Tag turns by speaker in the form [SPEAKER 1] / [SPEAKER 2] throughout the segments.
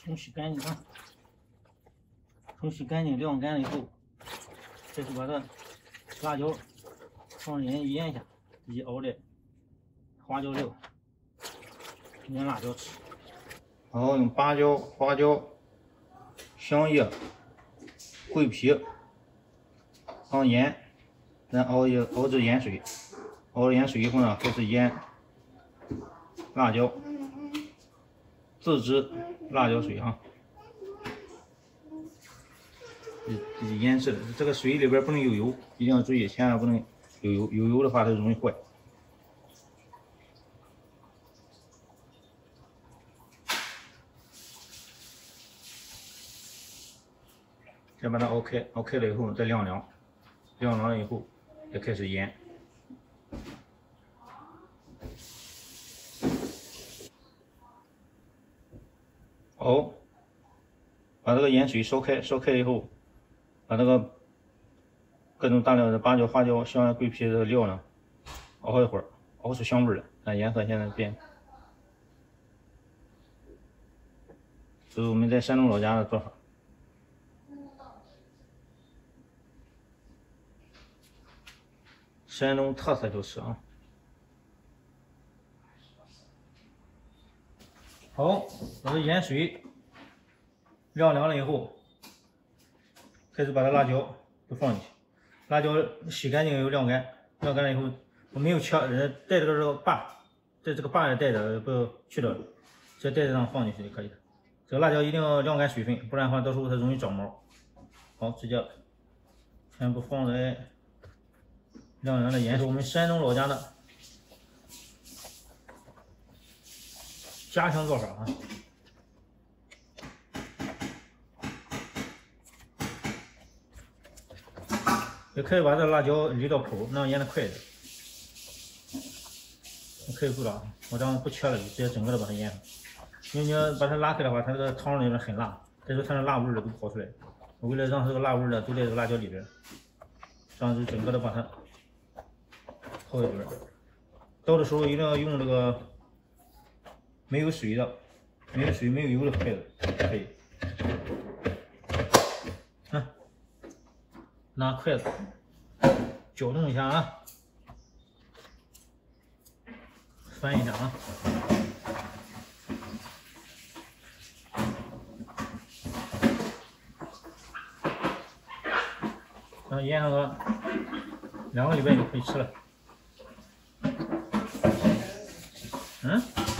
[SPEAKER 1] 冲洗干净啊！冲洗干净，晾干了以后，这是把这辣椒放盐腌一下，自己熬的花椒料，腌辣椒吃。然后用八角、花椒、香叶、桂皮放盐，再熬至盐水。熬了盐水以后呢，开始腌辣椒，自制辣椒水啊。自己腌制的，这个水里边不能有油，一定要注意，千万不能有油，有油的话它容易坏。再把它熬开，熬开了以后再晾凉，晾凉了以后再开始腌。熬，把这个盐水烧开，烧开以后，把这个各种大料的八角、花椒、香叶、桂皮的料呢，熬一会儿，熬出香味来。看颜色现在变，这是我们在山东老家的做法。山东特色就是啊。好，把这盐水晾凉了以后，开始把这辣椒都放进去。辣椒洗干净又晾干，晾干了以后，我没有切，带这个把，在这个把也带着，不去掉了，直接带着上放进去就可以了。这个辣椒一定要晾干水分，不然的话到时候它容易长毛。好，直接全部放在晾凉的盐水，我们山东老家的家乡做法啊。也可以把这辣椒离到口，那样腌的快一点。可以不了，我这样不切了，直接整个的把它腌上。因为你要把它拉开的话，它这个汤里面很辣，再说它的辣味的都跑出来。我为了让这个辣味的都在这个辣椒里边，这样就整个的把它泡一边。倒的时候一定要用这个没有水的、没有水没有油的筷子可以。拿筷子搅动一下啊，翻一下啊。然后腌上个2个礼拜就可以吃了。嗯？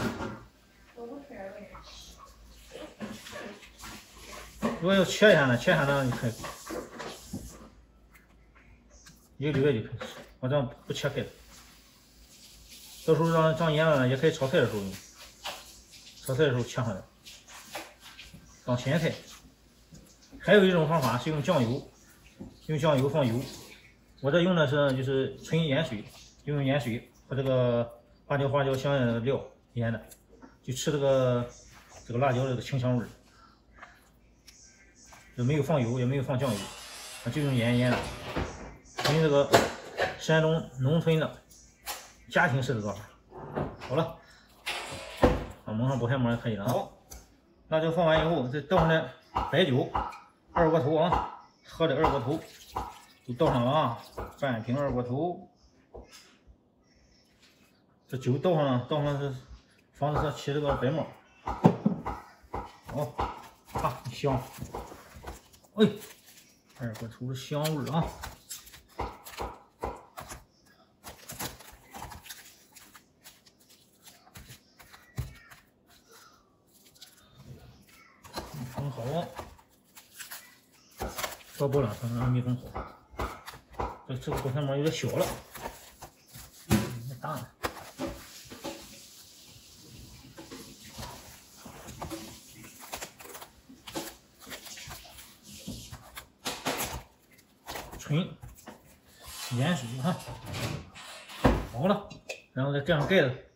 [SPEAKER 1] 如果要切一下呢，切一下呢就可以。1个礼拜就可以吃，我这样不切开的。到时候让腌了呢，也可以炒菜的时候用。炒菜的时候切上来，当咸菜。还有一种方法是用酱油，用酱油放油。我这用的是就是纯盐水，就用盐水和这个八角、花椒、香叶的料腌的，就吃这个辣椒的清香味儿。就没有放油，也没有放酱油，就用盐腌的。纯这个山东农村的家庭式的做法。好了，蒙上保鲜膜就可以了。好，辣椒放完以后，再倒上来白酒，2锅头啊，喝的2锅头都倒上了啊，半瓶2锅头。这酒倒上是防止它起这个白沫。好，啊，香。哎，2锅头的香味啊。封好，稍不了，可能还没封好。这个保鲜膜有点小了，太大了。纯盐水啊，好了，然后再盖上盖子。